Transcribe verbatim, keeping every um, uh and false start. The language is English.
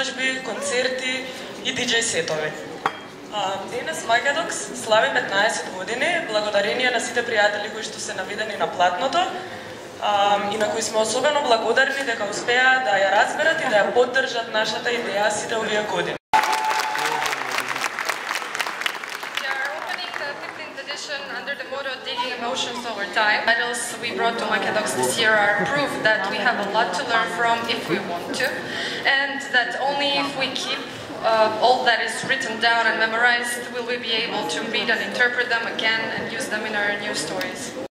изложби, концерти и диджей сетови. Денес MakeDox слави петнаесет години, благодарение на сите пријатели кои што се наведени на платното и на кои сме особено благодарни дека успеа да ја разберат и да ја поддржат нашата идеја сите овие години. Under the motto Digging Emotions Over Time. Titles we brought to MakeDox this year are proof that we have a lot to learn from if we want to, and that only if we keep uh, all that is written down and memorized will we be able to read and interpret them again and use them in our new stories.